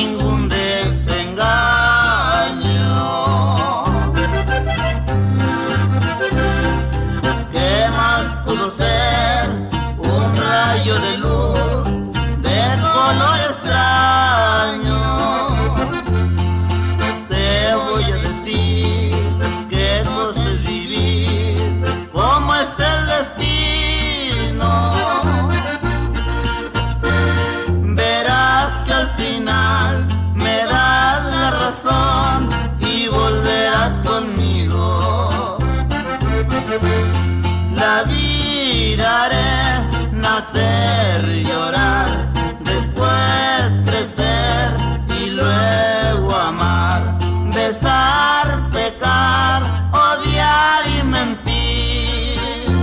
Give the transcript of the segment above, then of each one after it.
ningún desengaño. ¿Qué más pudo ser? Un rayo de luz de color extraño. Te voy a decir qué cosa es vivir, cómo es el destino. Verás que al final me das la razón y volverás conmigo. La vida haré nacer y llorar, después crecer y luego amar, besar, pecar, odiar y mentir.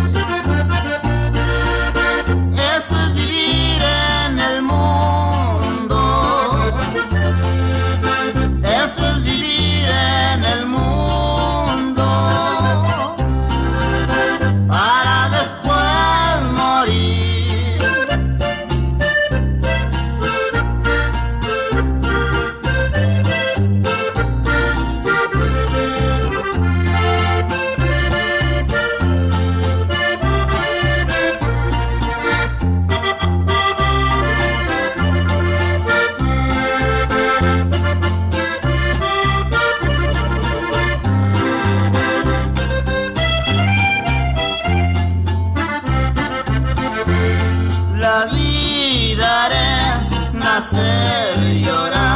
Eso es vivir en el mundo. Eso es vivir en el mundo, para después morir. La vida haré nacer y llorar.